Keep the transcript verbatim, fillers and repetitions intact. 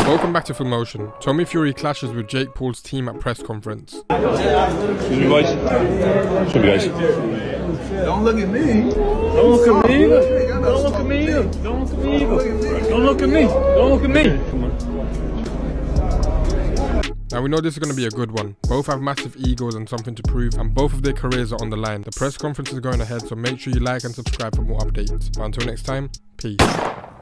Welcome back to Full Motion. Tommy Fury clashes with Jake Paul's team at press conference. Excuse me, guys. Excuse me, guys. Don't look at me. Don't look at me either. Don't look at me either. Don't look at me either. Don't look at me. Don't look at me. Come on. Now we know this is going to be a good one. Both have massive egos and something to prove, and both of their careers are on the line. The press conference is going ahead, so make sure you like and subscribe for more updates. But until next time, peace.